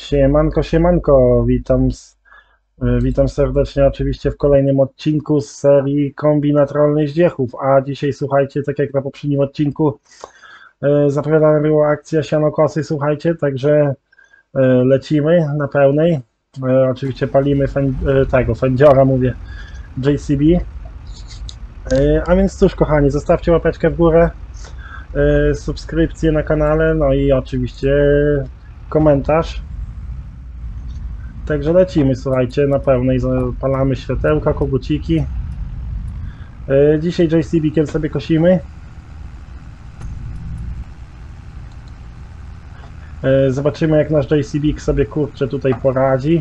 Siemanko, siemanko, witam serdecznie oczywiście w kolejnym odcinku z serii Kombinat Rolnych Zdziechów, a dzisiaj słuchajcie, tak jak na poprzednim odcinku zapowiadana była akcja sianokosy, słuchajcie, także lecimy na pełnej, oczywiście palimy tego fędziora, mówię, JCB, a więc cóż kochani, zostawcie łapeczkę w górę, subskrypcję na kanale, no i oczywiście komentarz. Także lecimy, słuchajcie, na pełnej, zapalamy światełka, koguciki. Dzisiaj JCB-kiem sobie kosimy. Zobaczymy, jak nasz JCB sobie, kurczę, tutaj poradzi.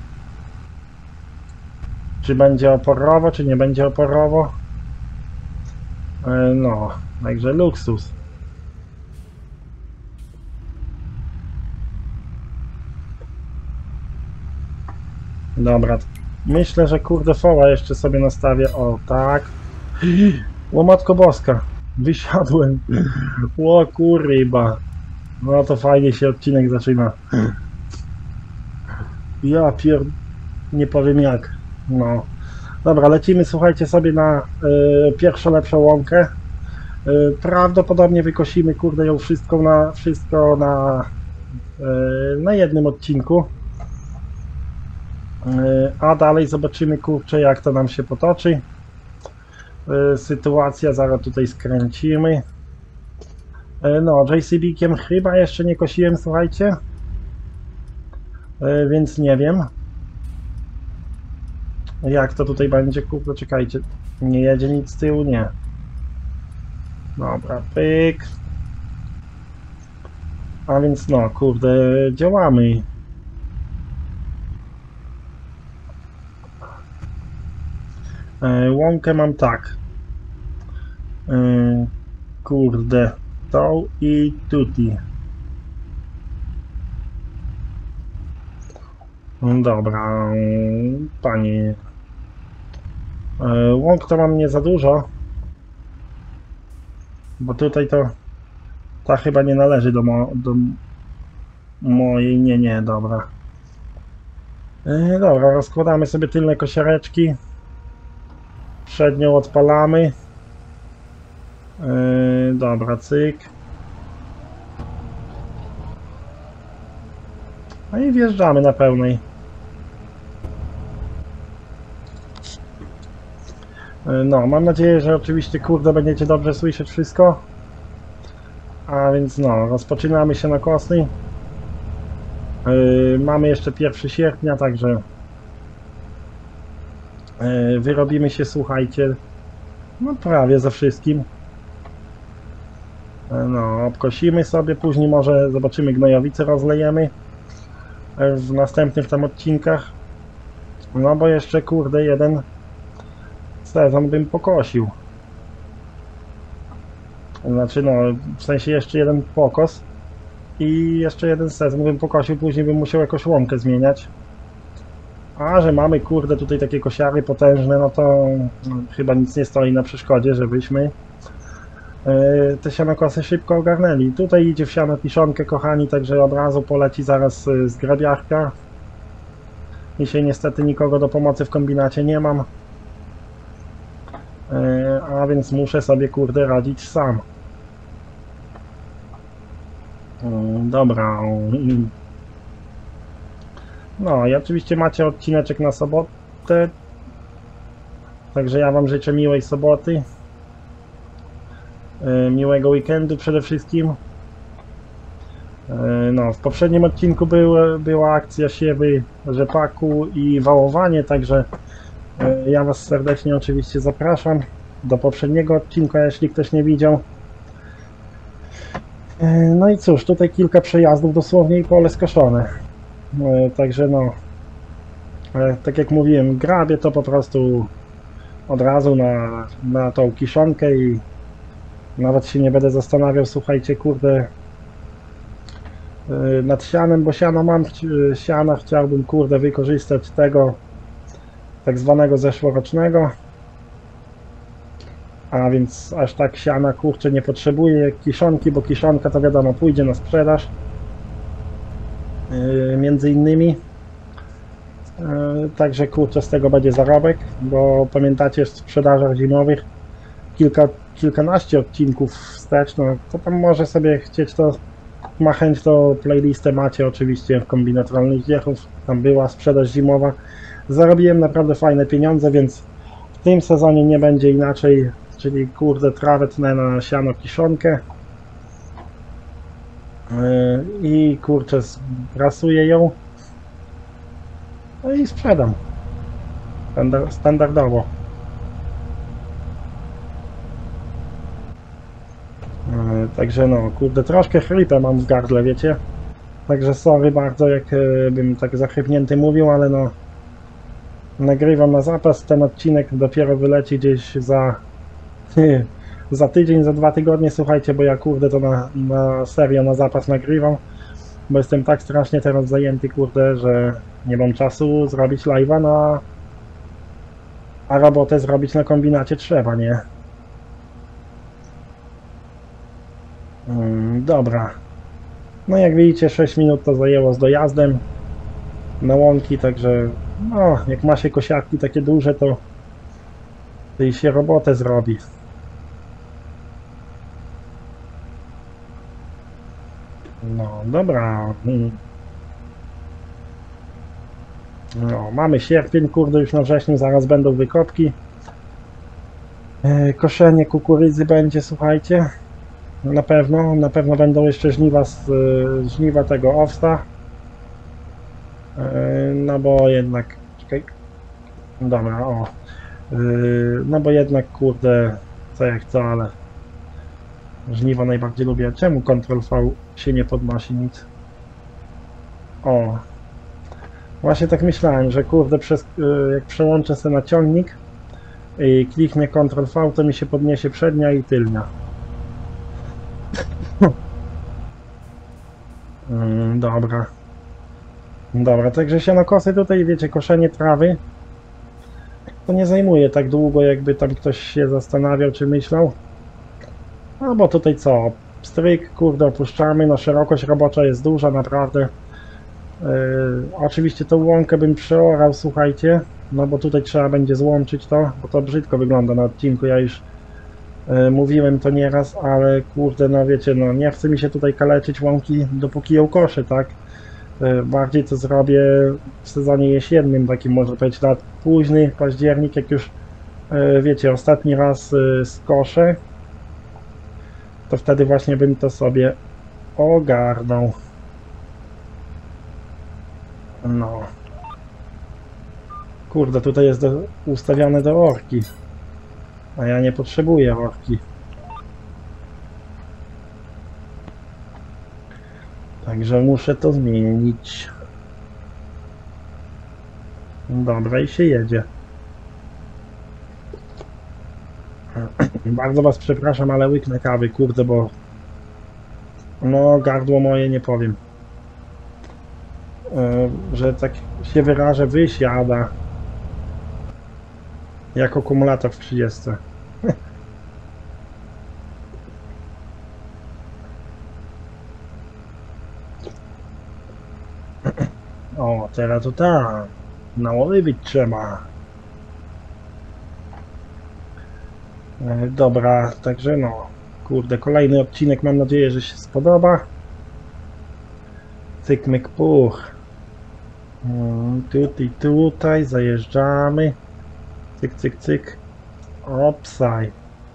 Czy będzie oporowo, czy nie będzie oporowo. No, także luksus. Dobra, myślę, że kurde foła jeszcze sobie nastawię, o tak. O matko boska, wysiadłem, o kurwa. No to fajnie się odcinek zaczyna. Ja nie powiem jak, no. Dobra, lecimy, słuchajcie, sobie na pierwszą lepszą łąkę. Prawdopodobnie wykosimy, kurde, ją wszystko na jednym odcinku. A dalej zobaczymy, kurczę, jak to nam się potoczy. Sytuacja, zaraz tutaj skręcimy. No, JCB-kiem chyba jeszcze nie kosiłem, słuchajcie. Więc nie wiem. Jak to tutaj będzie, kurde, czekajcie. Nie jedzie nic z tyłu, nie. Dobra, pyk. A więc no, kurde, działamy. Łąkę mam tak. Kurde, to i tutti. Dobra, panie. Łąk to mam nie za dużo. Bo tutaj to ta chyba nie należy do mojej. Nie, dobra. Dobra, rozkładamy sobie tylne kosiareczki. Przednią odpalamy. Dobra, cyk. No i wjeżdżamy na pełnej. No, mam nadzieję, że oczywiście, kurde, będziecie dobrze słyszeć wszystko. A więc no, rozpoczynamy się na kosy. Mamy jeszcze 1 sierpnia, także wyrobimy się, słuchajcie, no prawie ze wszystkim. No, obkosimy sobie, później może zobaczymy, gnojowice rozlejemy w następnych tam odcinkach. No bo jeszcze, kurde, jeden sezon bym pokosił. Znaczy no, w sensie jeszcze jeden pokos i jeszcze jeden sezon bym pokosił, później bym musiał jakąś łąkę zmieniać. A że mamy, kurde, tutaj takie kosiary potężne, no to chyba nic nie stoi na przeszkodzie, żebyśmy te sianokosy szybko ogarnęli. Tutaj idzie w siano kiszonkę, kochani, także od razu poleci zaraz zgrabiarka. Dzisiaj niestety nikogo do pomocy w kombinacie nie mam. A więc muszę sobie, kurde, radzić sam. Dobra. No i oczywiście macie odcineczek na sobotę. Także ja wam życzę miłej soboty. Miłego weekendu przede wszystkim. No, w poprzednim odcinku była akcja siewy rzepaku i wałowanie, także ja was serdecznie oczywiście zapraszam do poprzedniego odcinka, jeśli ktoś nie widział. No i cóż, tutaj kilka przejazdów dosłownie i pole skoszone. Także no, tak jak mówiłem, grabię to po prostu od razu na tą kiszonkę i nawet się nie będę zastanawiał, słuchajcie, kurde, nad sianem, bo siano mam, siana chciałbym, kurde, wykorzystać tego tak zwanego zeszłorocznego, a więc aż tak siana, kurczę, nie potrzebuję kiszonki, bo kiszonka to wiadomo pójdzie na sprzedaż. między innymi. Także kurczę, z tego będzie zarobek, bo pamiętacie, w sprzedażach zimowych kilkanaście odcinków wstecz, no to tam może sobie chcieć, to ma chęć, to playlistę macie oczywiście w Kombinat Rolnych Zdziechów, tam była sprzedaż zimowa. Zarobiłem naprawdę fajne pieniądze, więc w tym sezonie nie będzie inaczej, czyli kurde, trawę tnę na siano kiszonkę i kurczę, rasuję ją, no i sprzedam standardowo. Także no, kurde, troszkę chrypę mam w gardle, wiecie? Także sorry bardzo, jak bym tak zachrypnięty mówił, ale no nagrywam na zapas, ten odcinek dopiero wyleci gdzieś za tydzień, za 2 tygodnie, słuchajcie, bo ja kurde to na serio, na zapas nagrywam, bo jestem tak strasznie teraz zajęty, kurde, że nie mam czasu zrobić live'a, a robotę zrobić na kombinacie trzeba, nie? Dobra. No jak widzicie, 6 minut to zajęło z dojazdem na łąki, także no, jak ma się kosiarki takie duże, to i się robotę zrobi. No, dobra. No, mamy sierpień, kurde, już na wrześniu zaraz będą wykopki. Koszenie kukurydzy będzie, słuchajcie. Na pewno będą jeszcze żniwa tego owsa. No bo jednak, czekaj, dobra, o. No bo jednak, kurde, co jak co, ale żniwa najbardziej lubię. Czemu Ctrl-V się nie podnosi nic? O. Właśnie tak myślałem, że kurde, jak przełączę sobie na ciągnik i kliknę Ctrl-V, to mi się podniesie przednia i tylnia. Dobra. Dobra, także sianokosy tutaj, wiecie, koszenie trawy to nie zajmuje tak długo, jakby tam ktoś się zastanawiał, czy myślał. No bo tutaj co? Stryk, kurde, opuszczamy, no szerokość robocza jest duża, naprawdę. Oczywiście tą łąkę bym przeorał, słuchajcie, no bo tutaj trzeba będzie złączyć to, bo to brzydko wygląda na odcinku, ja już mówiłem to nieraz, ale kurde, no wiecie, no nie chce mi się tutaj kaleczyć łąki, dopóki ją koszę, tak? Bardziej to zrobię w sezonie jesiennym, takim można powiedzieć na późny październik, jak już wiecie, ostatni raz skoszę, to wtedy właśnie bym to sobie ogarnął. No. Kurde, tutaj jest ustawione do orki. A ja nie potrzebuję orki. Także muszę to zmienić. Dobra, i się jedzie. Bardzo was przepraszam, ale łyknę kawy, kurde, bo no gardło moje, nie powiem, że tak się wyrażę, wysiada jak akumulator w 30. O, teraz to tak, nałowić trzeba. Dobra, także no, kurde, kolejny odcinek, mam nadzieję, że się spodoba. Cyk, myk, puch. Tutaj zajeżdżamy. Cyk, cyk, cyk. Opsaj.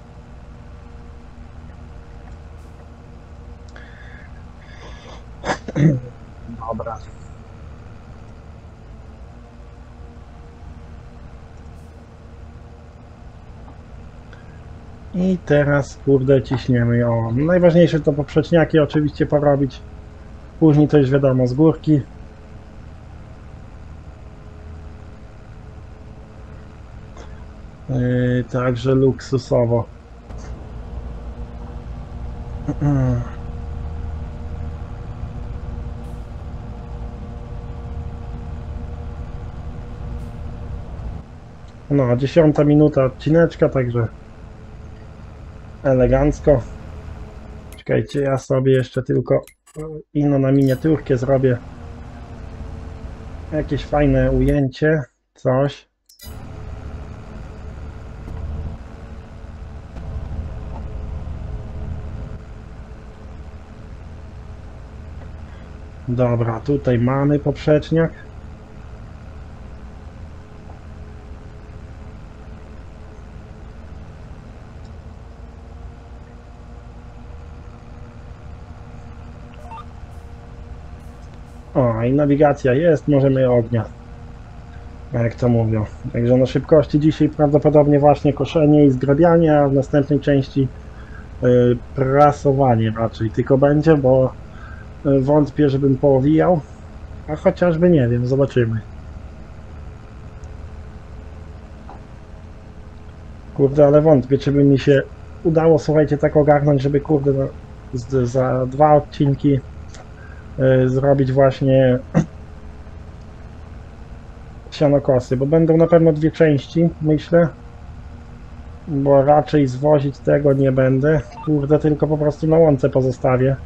Dobra. I teraz, kurde, ciśniemy. O, najważniejsze to poprzeczniaki oczywiście porobić. Później to już wiadomo z górki. Także luksusowo. No, 10 minuta odcineczka, także elegancko. Czekajcie, ja sobie jeszcze tylko inną na miniaturkę zrobię. Jakieś fajne ujęcie, coś. Dobra, tutaj mamy poprzeczniak. O, i nawigacja jest, możemy ognia, jak to mówią. Także na szybkości dzisiaj prawdopodobnie właśnie koszenie i zgrabianie, a w następnej części prasowanie raczej tylko będzie, bo wątpię, żebym poowijał, a chociażby nie wiem, zobaczymy. Kurde, ale wątpię, czy by mi się udało, słuchajcie, tak ogarnąć, żeby kurde no, za 2 odcinki zrobić właśnie sianokosy, bo będą na pewno 2 części, myślę, bo raczej zwozić tego nie będę, kurde, tylko po prostu na łące pozostawię.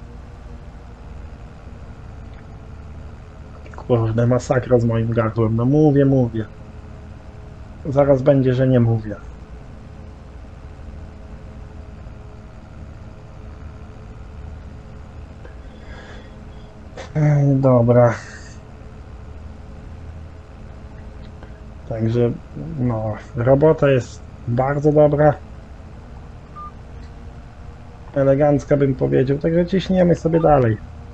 Kurde, masakra z moim gardłem, no mówię. Zaraz będzie, że nie mówię. Dobra. Także, no, robota jest bardzo dobra. Elegancka bym powiedział, także ciśniemy sobie dalej.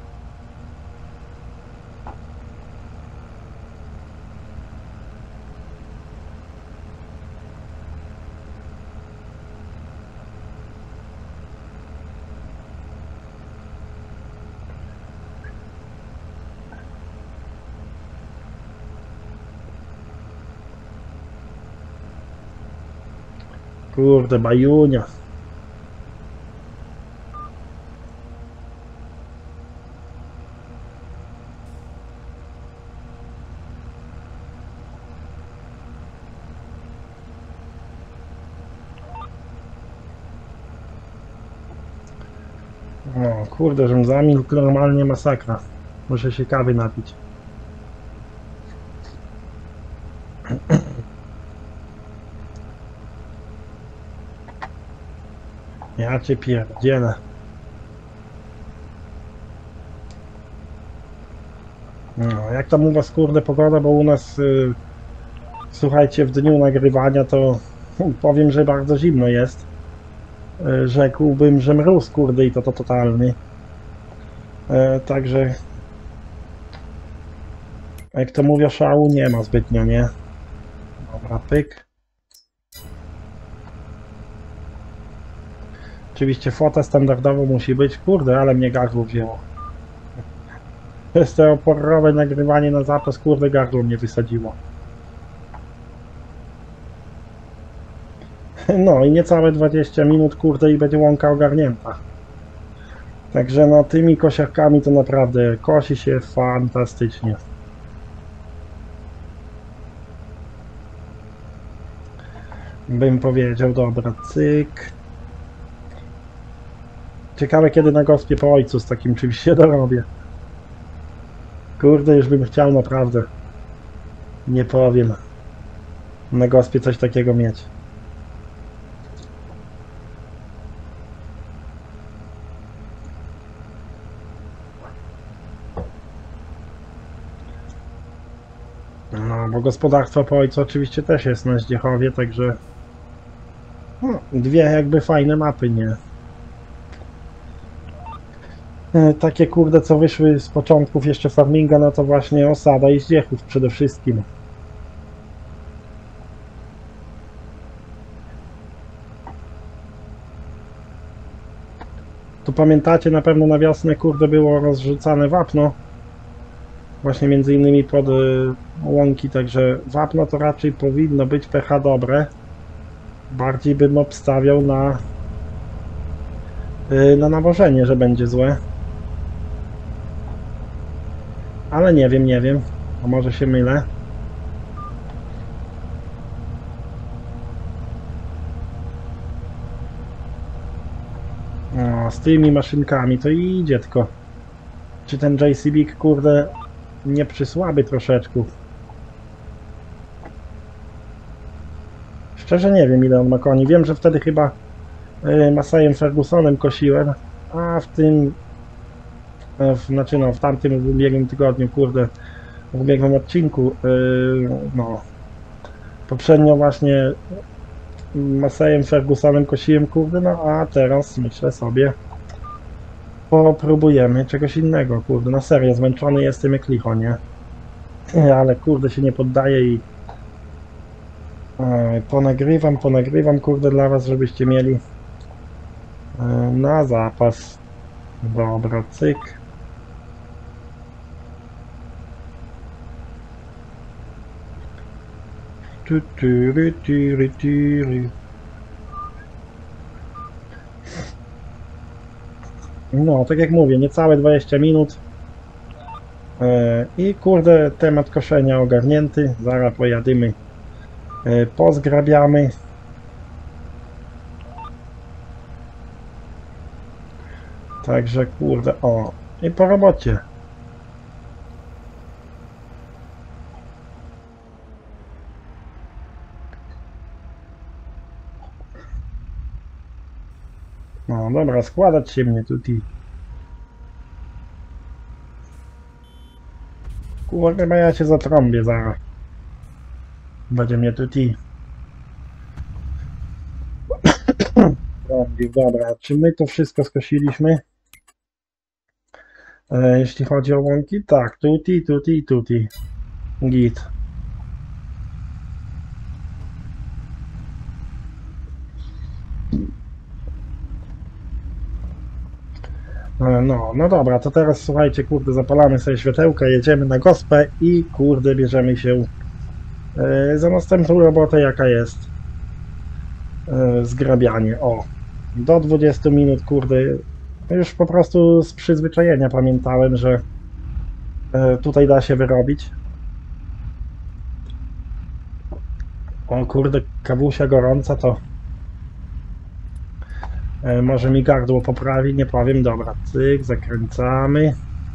Kurde, bajunia. O, kurde, żebym zamilkł, normalnie masakra. Muszę się kawy napić. Ja cię pierdzielę. No, jak tam u was kurde pogoda, bo u nas słuchajcie, w dniu nagrywania to powiem, że bardzo zimno jest. Rzekłbym, że mróz kurde i to totalny. Także jak to mówię, szału nie ma zbytnio, nie? Dobra, pyk. Oczywiście fota standardowo musi być. Kurde, ale mnie gardło wzięło. Przez te oporowe nagrywanie na zapas, kurde, gardło mnie wysadziło. No i niecałe 20 minut, kurde, i będzie łąka ogarnięta. Także no tymi kosiarkami to naprawdę kosi się fantastycznie. Bym powiedział, dobra, cyk. Ciekawe kiedy na gospie po ojcu z takim czymś się dorobię. Kurde, już bym chciał naprawdę. Nie powiem. Na gospie coś takiego mieć. No, bo gospodarstwo po ojcu oczywiście też jest na Zdziechowie, także no, 2 jakby fajne mapy, nie? Takie kurde, co wyszły z początków jeszcze farminga, no to właśnie Osada i Zdziechów przede wszystkim. Tu pamiętacie, na pewno na wiosnę kurde było rozrzucane wapno. Właśnie między innymi pod łąki, także wapno to raczej powinno być pH dobre. Bardziej bym obstawiał na nawożenie, że będzie złe. Ale nie wiem, a może się mylę. O, z tymi maszynkami to idzie tylko. Czy ten JCB kurde nie przysłaby troszeczkę. Szczerze nie wiem, ile on ma koni. Wiem, że wtedy chyba Masseyem Fergusonem kosiłem, a w tym, znaczy no, w tamtym w ubiegłym tygodniu, kurde, w ubiegłym odcinku, no, poprzednio właśnie Masseyem Fergusonem kosiłem, kurde, no a teraz myślę sobie, popróbujemy czegoś innego, kurde, na serio, zmęczony jestem jak licho, nie? Ale kurde się nie poddaję i ponagrywam, kurde, dla was, żebyście mieli na zapas. Dobra, cyk. No, tak jak mówię, niecałe 20 minut. I kurde, temat koszenia ogarnięty. Zaraz pojadymy, pozgrabiamy. Także kurde, o, i po robocie. No dobra, składać się mnie tutaj. Kurde, chyba ja się zatrąbię zaraz. Będzie mnie tutaj trąbił. Dobra, czy my to wszystko skosiliśmy? Jeśli chodzi o łąki? Tak, tuti. Git. No dobra, to teraz słuchajcie, kurde, zapalamy sobie światełka, jedziemy na gospę i kurde, bierzemy się za następną robotę, jaka jest zgrabianie. O, do 20 minut, kurde, już po prostu z przyzwyczajenia pamiętałem, że tutaj da się wyrobić. O kurde, kawusia gorąca to może mi gardło poprawi, nie powiem. Dobra, cyk, zakręcamy.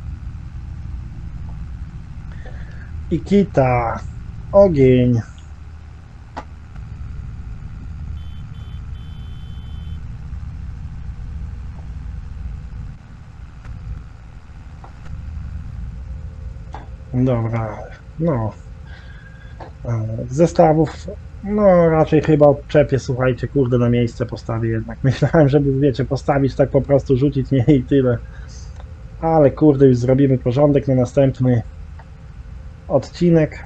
I kita, ogień. Dobra, no. Zestawów, no raczej chyba odczepię, słuchajcie, kurde, na miejsce postawię jednak. Myślałem, żeby, wiecie, postawić tak po prostu, rzucić nie i tyle. Ale kurde, już zrobimy porządek na następny odcinek.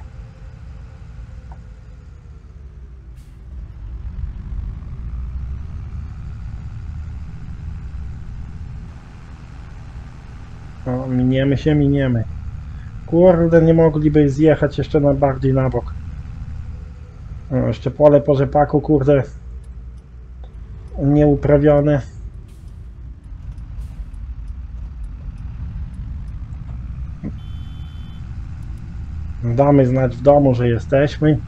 No, miniemy. Kurde, nie mogliby zjechać jeszcze bardziej na bok. No, jeszcze pole po rzepaku, kurde, nieuprawione. Damy znać w domu, że jesteśmy.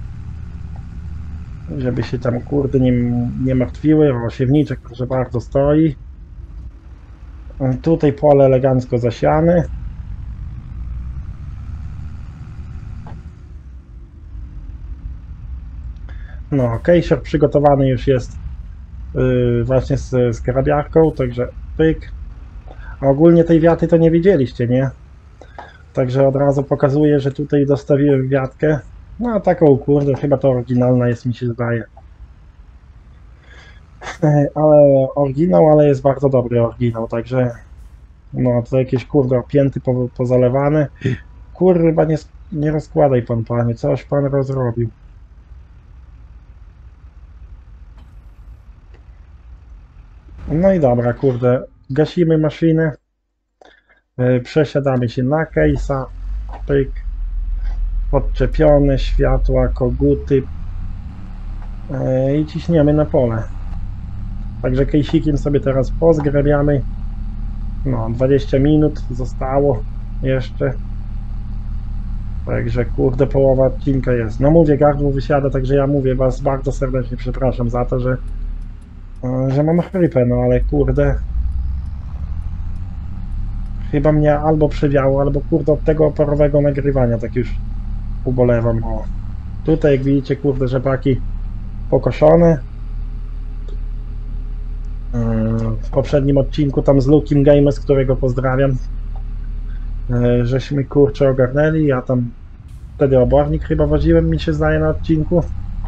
Żeby się tam, kurde, nie martwiły. O, siewniczek, proszę bardzo, stoi. Tutaj pole elegancko zasiane. No, kejsior przygotowany już jest właśnie z grabiarką, także pyk. A ogólnie tej wiaty to nie widzieliście, nie? Także od razu pokazuję, że tutaj dostawiłem wiatkę. No taką, kurde, chyba to oryginalna jest, mi się zdaje. Ale oryginał, ale jest bardzo dobry oryginał, także no to jakieś, kurde, opięty pozalewane. Kurwa, nie rozkładaj pan, panie, coś pan rozrobił. No i dobra, kurde, gasimy maszynę, przesiadamy się na case'a, pyk, podczepione, światła, koguty i ciśniemy na pole. Także case'ikiem sobie teraz pozgrabiamy. No, 20 minut zostało jeszcze. Także kurde, połowa odcinka jest. No mówię, gardło wysiada, także ja mówię, was bardzo serdecznie przepraszam za to, że mam chrypę, no ale kurde, Chyba mnie albo przywiało, albo kurde od tego oporowego nagrywania tak już ubolewam. O. Tutaj jak widzicie, kurde, rzepaki pokoszone. W poprzednim odcinku tam z Lukim Games, którego pozdrawiam, żeśmy kurczę ogarnęli. Ja tam wtedy obornik chyba woziłem, mi się zdaje, na odcinku.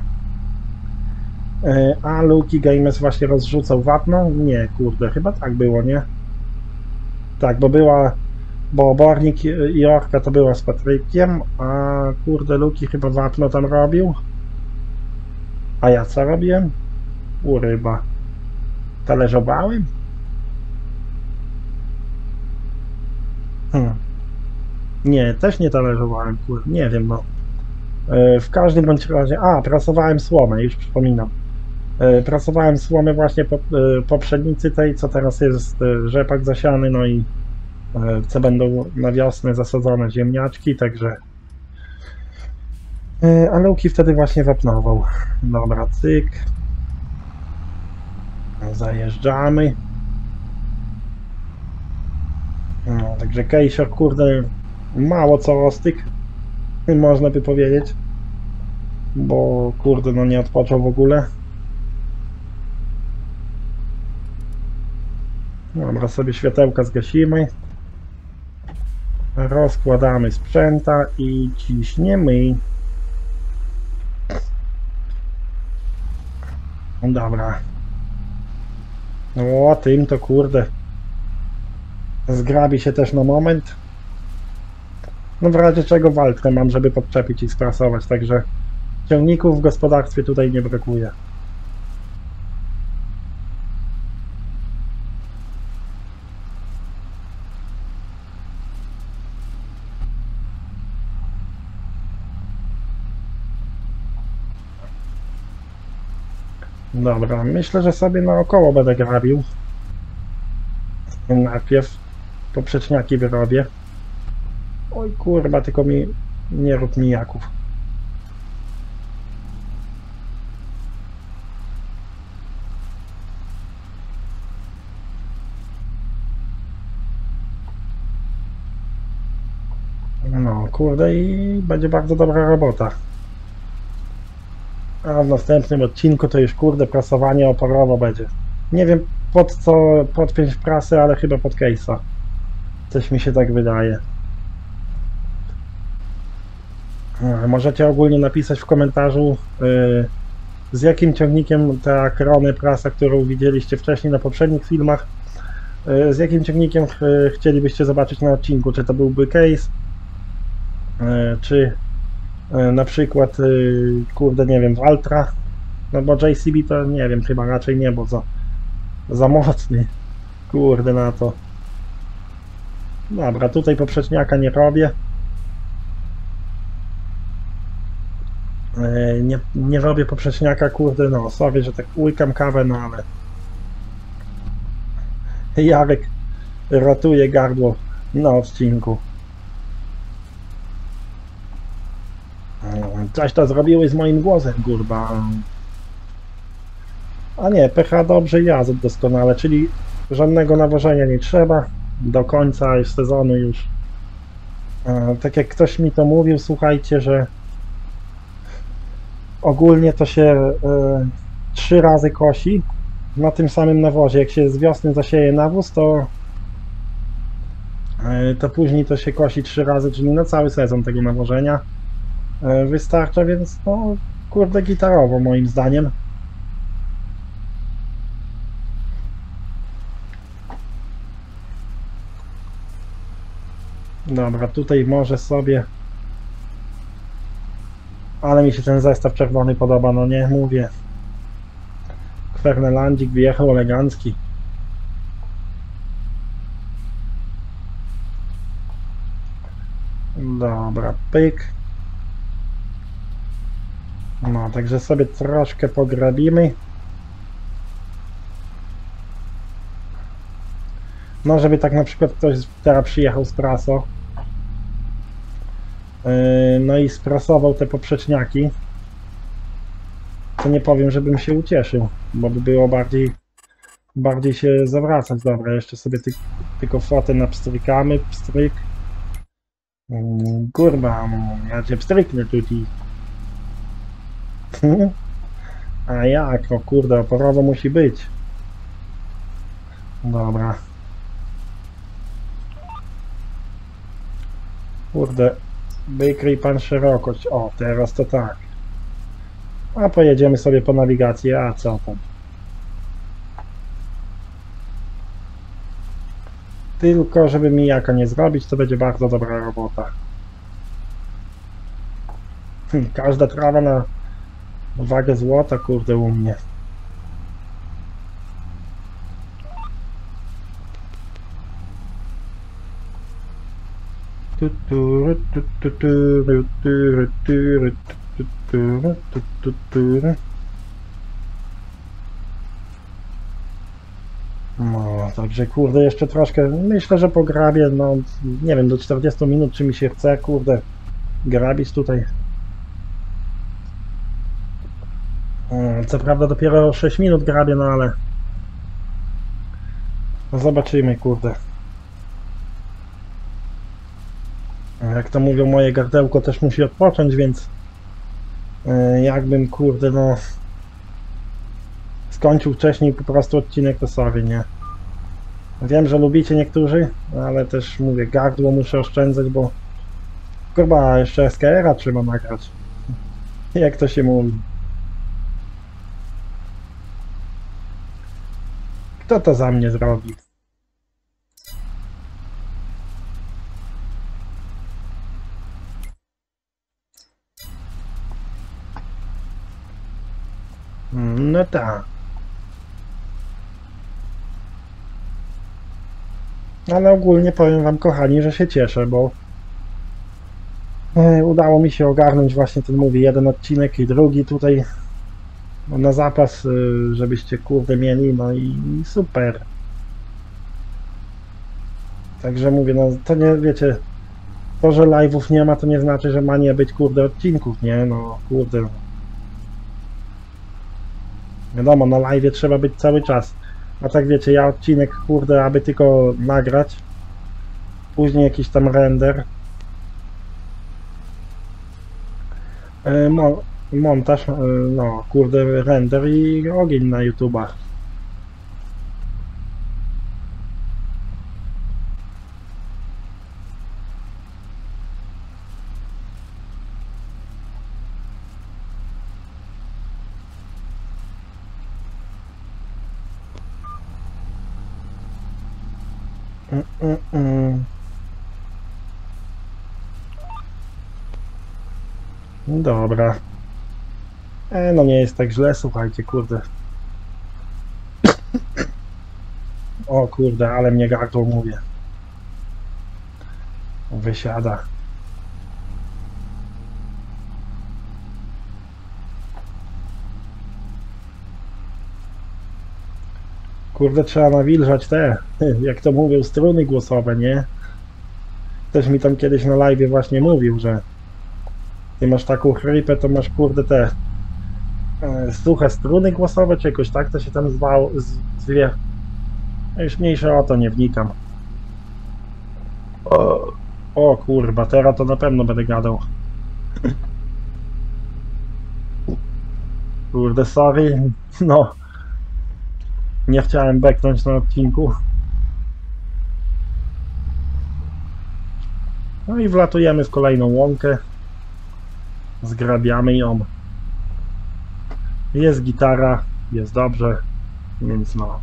A Luki Games właśnie rozrzucał wapno. Nie, kurde, chyba tak było, nie? Tak, bo obornik i orka to była z Patrykiem, a kurde Luki chyba wapno tam robił. A ja co robiłem? Ryba. Talerzowałem? Nie, też nie talerzowałem, kurde, nie wiem, no. W każdym bądź razie... A, prasowałem słomę, już przypominam. Prasowałem słomę właśnie po pszenicy tej, co teraz jest rzepak zasiany, no i co będą na wiosnę zasadzone ziemniaczki, także... A Luki wtedy właśnie wapnował. Dobra, cyk. Zajeżdżamy. No, także Kejsior, kurde, mało co ostyk, można by powiedzieć. Bo, kurde, no nie odpoczął w ogóle. Dobra, sobie światełka zgasimy. Rozkładamy sprzęta i ciśniemy. Dobra. O, tym to kurde zgrabi się też na moment. No w razie czego walkę mam, żeby podczepić i sprasować, także ciągników w gospodarstwie tutaj nie brakuje. Dobra, myślę, że sobie naokoło będę grabił. Najpierw poprzeczniaki wyrobię. Oj kurwa, tylko mi nie rób mijaków. No kurde, i będzie bardzo dobra robota. A w następnym odcinku to już kurde prasowanie oporowo będzie. Nie wiem pod co podpiąć prasę, ale chyba pod case'a. Coś mi się tak wydaje. Możecie ogólnie napisać w komentarzu, z jakim ciągnikiem ta akrony prasa, którą widzieliście wcześniej na poprzednich filmach, z jakim ciągnikiem chcielibyście zobaczyć na odcinku. Czy to byłby case, czy na przykład, kurde, nie wiem, Valtra, no bo JCB to nie wiem, chyba raczej nie, bo za mocny, kurde, na to. Dobra, tutaj poprzeczniaka nie robię. Nie robię poprzeczniaka, kurde, no, sorry, że tak łykam kawę, no ale Jarek ratuje gardło na odcinku. Coś to zrobiły z moim głosem, kurwa. A nie, pH dobrze i azot doskonale, czyli żadnego nawożenia nie trzeba do końca sezonu już. Tak jak ktoś mi to mówił, słuchajcie, że ogólnie to się 3 razy kosi na tym samym nawozie. Jak się z wiosny zasieje nawóz, to później to się kosi 3 razy, czyli na cały sezon tego nawożenia wystarcza, więc no kurde gitarowo moim zdaniem. Dobra, tutaj może sobie, ale mi się ten zestaw czerwony podoba, no nie mówię. Kwernelandzik wyjechał elegancki. Dobra, pyk. No, także sobie troszkę pograbimy. No, żeby tak na przykład ktoś teraz przyjechał z praso. No i sprasował te poprzeczniaki. To nie powiem, żebym się ucieszył, bo by było bardziej bardziej się zawracać. Dobra, jeszcze sobie tylko fotę napstrykamy, pstryk. Kurwa, ja cię pstryknę tutaj. A jak? No kurde, oporowo musi być. Dobra. Kurde, wykryj pan szerokość. O, teraz to tak. A pojedziemy sobie po nawigacji, a co tam? Tylko żeby mijaka nie zrobić, to będzie bardzo dobra robota. Każda trawa na wagę złota, kurde, u mnie. No, także kurde, jeszcze troszkę, myślę, że pograbię, no, nie wiem, do 40 minut, czy mi się chce, kurde, grabić tutaj. Co prawda dopiero 6 minut grabię, no ale no zobaczymy, kurde. Jak to mówią, moje gardełko też musi odpocząć, więc jakbym, kurde, no skończył wcześniej po prostu odcinek, to sorry, nie? Wiem, że lubicie niektórzy, ale też mówię, gardło muszę oszczędzać, bo kurwa, jeszcze SKR-a trzeba nagrać. Jak to się mówi? Kto to za mnie zrobi? No tak. Ale ogólnie powiem wam, kochani, że się cieszę, bo udało mi się ogarnąć właśnie ten, mówię, jeden odcinek i drugi tutaj na zapas, żebyście kurde mieli, no i super. Także mówię, no to nie, wiecie, to, że live'ów nie ma, to nie znaczy, że ma nie być, kurde, odcinków, nie? No, kurde. Wiadomo, na live'ie trzeba być cały czas. A tak wiecie, ja odcinek, kurde, aby tylko nagrać. Później jakiś tam render. Montaż, no, kurde, render i ogień na YouTube'a. Dobra. No nie jest tak źle, słuchajcie, kurde. O kurde, ale mnie gardło, mówię. Wysiada. Kurde, trzeba nawilżać te, jak to mówią, struny głosowe, nie? Ktoś mi tam kiedyś na live właśnie mówił, że ty masz taką chrypę, to masz, kurde, te suche struny głosowe, czy jakoś tak to się tam zwie. Już mniejsze o to, nie wnikam. O kurwa, teraz to na pewno będę gadał. Kurde, sorry, no. Nie chciałem beknąć na odcinku. No i wlatujemy w kolejną łąkę. Zgrabiamy ją. Jest gitara, jest dobrze, więc no.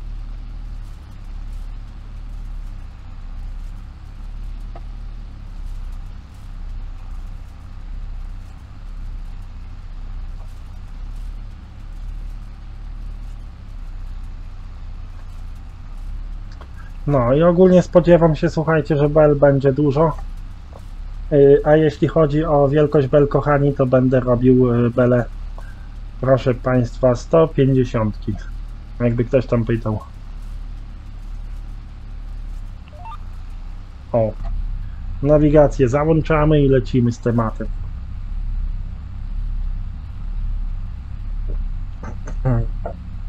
No i ogólnie spodziewam się, słuchajcie, że bel będzie dużo. A jeśli chodzi o wielkość bel, kochani, to będę robił bele, proszę Państwa, 150. Jakby ktoś tam pytał. O, nawigację załączamy i lecimy z tematem.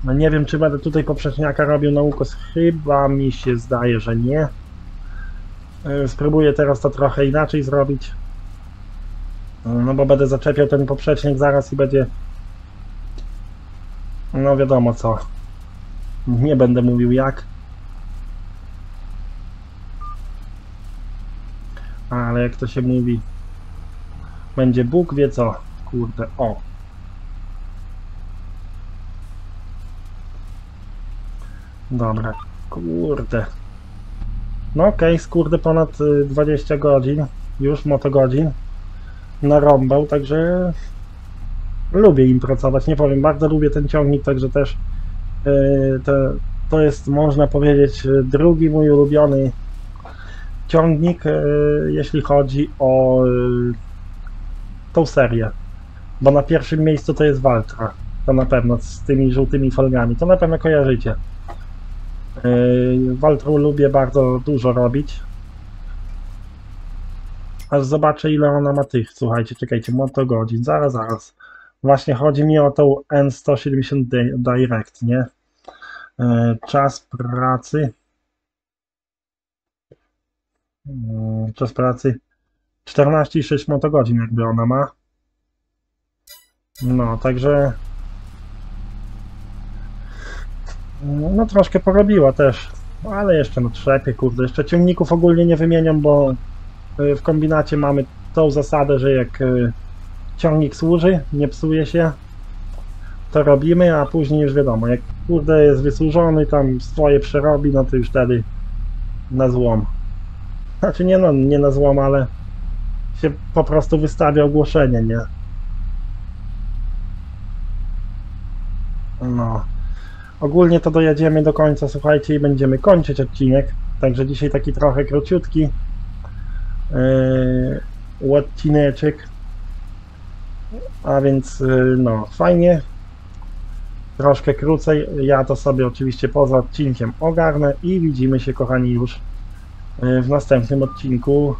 No nie wiem, czy będę tutaj poprzeczniaka robił na ukos, chyba mi się zdaje, że nie. Spróbuję teraz to trochę inaczej zrobić. No bo będę zaczepiał ten poprzecznik zaraz i będzie... No wiadomo co. Nie będę mówił jak. Ale jak to się mówi... Będzie Bóg wie co. Kurde, o. Dobra, kurde. No okej, skurde ponad 20 godzin, już motogodzin narąbał, także lubię im pracować, nie powiem, bardzo lubię ten ciągnik, także też to jest, można powiedzieć, drugi mój ulubiony ciągnik, jeśli chodzi o tą serię, bo na pierwszym miejscu to jest Valtra, to na pewno z tymi żółtymi folgami, to na pewno kojarzycie. Valtru lubię bardzo dużo robić. Aż zobaczę ile ona ma tych. Słuchajcie, czekajcie, motogodzin. Zaraz. Właśnie chodzi mi o tą N170 Direct, nie? Czas pracy. Czas pracy 14,6 motogodzin jakby ona ma. No, także no troszkę porobiła też, ale jeszcze no trzepie, kurde, jeszcze ciągników ogólnie nie wymieniam, bo w kombinacie mamy tą zasadę, że jak ciągnik służy, nie psuje się, to robimy, a później już wiadomo, jak kurde jest wysłużony, tam swoje przerobi, no to już wtedy na złom. Znaczy nie, no, nie na złom, ale się po prostu wystawia ogłoszenie, nie? No. Ogólnie to dojedziemy do końca, słuchajcie, i będziemy kończyć odcinek. Także dzisiaj taki trochę króciutki odcineczek. A więc no, fajnie. Troszkę krócej. Ja to sobie oczywiście poza odcinkiem ogarnę i widzimy się, kochani, już w następnym odcinku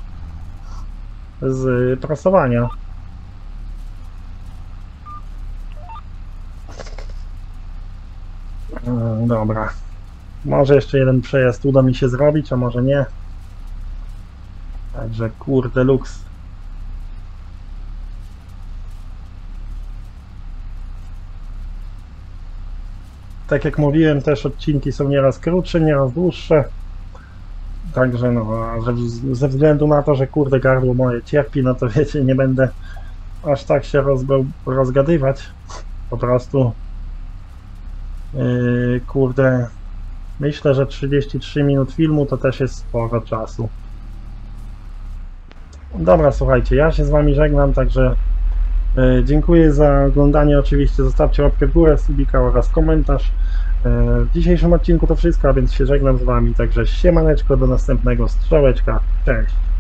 z prasowania. Dobra. Może jeszcze jeden przejazd uda mi się zrobić, a może nie. Także kurde luks. Tak jak mówiłem, też odcinki są nieraz krótsze, nieraz dłuższe. Także no, ze względu na to, że kurde gardło moje cierpi, no to wiecie, nie będę aż tak się rozgadywać. Po prostu kurde, myślę, że 33 minut filmu to też jest sporo czasu. Dobra, słuchajcie, ja się z wami żegnam, także dziękuję za oglądanie, oczywiście zostawcie łapkę w górę, subika oraz komentarz. W dzisiejszym odcinku to wszystko, a więc się żegnam z wami, także siemaneczko, do następnego, strzałeczka, cześć!